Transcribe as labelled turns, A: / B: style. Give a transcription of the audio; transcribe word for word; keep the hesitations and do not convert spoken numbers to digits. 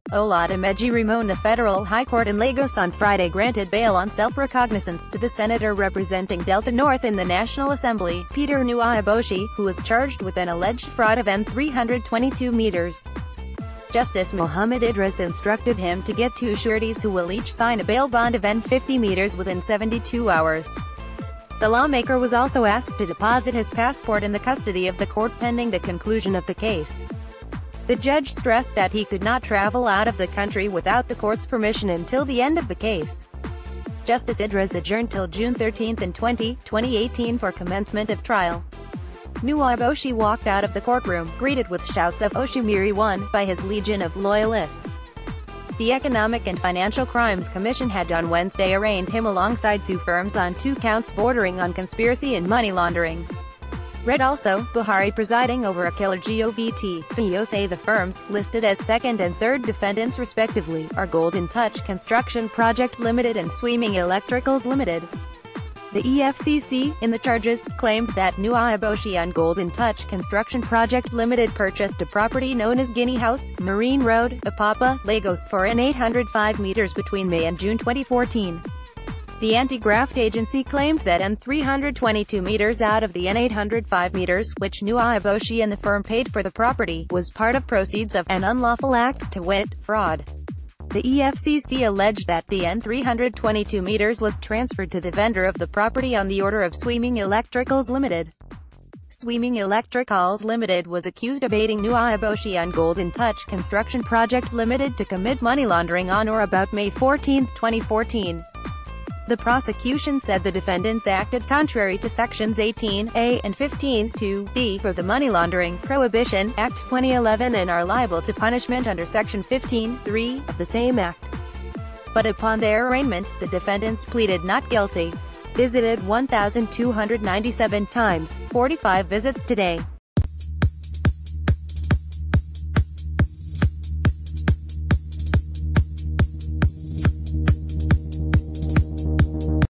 A: Oladimeji Ramon. The Federal High Court in Lagos on Friday granted bail on self-recognizance to the senator representing Delta North in the National Assembly, Peter Nwaoboshi, who was charged with an alleged fraud of N three twenty-two meters. Justice Mohammed Idris instructed him to get two sureties who will each sign a bail bond of N fifty meters within seventy-two hours. The lawmaker was also asked to deposit his passport in the custody of the court pending the conclusion of the case. The judge stressed that he could not travel out of the country without the court's permission until the end of the case. Justice Idris adjourned till June thirteenth in twenty eighteen for commencement of trial. Nwaoboshi walked out of the courtroom, greeted with shouts of "Oshimiri won" by his legion of loyalists. The Economic and Financial Crimes Commission had on Wednesday arraigned him alongside two firms on two counts bordering on conspiracy and money laundering. Read also, Buhari presiding over a killer govt. F I O say the firms, listed as second and third defendants respectively, are Golden Touch Construction Project Limited and Swimming Electricals Limited. The E F C C, in the charges, claimed that Nwaoboshi on Golden Touch Construction Project Limited purchased a property known as Guinea House, Marine Road, Apapa, Lagos for N eight hundred five meters between May and June twenty fourteen. The anti-graft agency claimed that N three twenty-two meters out of the N eight hundred five meters, which Nwaoboshi and the firm paid for the property, was part of proceeds of an unlawful act, to wit, fraud. The E F C C alleged that the N three twenty-two meters was transferred to the vendor of the property on the order of Swimming Electricals Limited. Swimming Electricals Limited was accused of aiding Nwaoboshi on Golden Touch Construction Project Limited to commit money laundering on or about May fourteenth, twenty fourteen. The prosecution said the defendants acted contrary to Sections eighteen A and fifteen two B of the Money Laundering Prohibition Act twenty eleven and are liable to punishment under Section fifteen three of the same act. But upon their arraignment, the defendants pleaded not guilty. Visited one thousand two hundred ninety-seven times, forty-five visits today.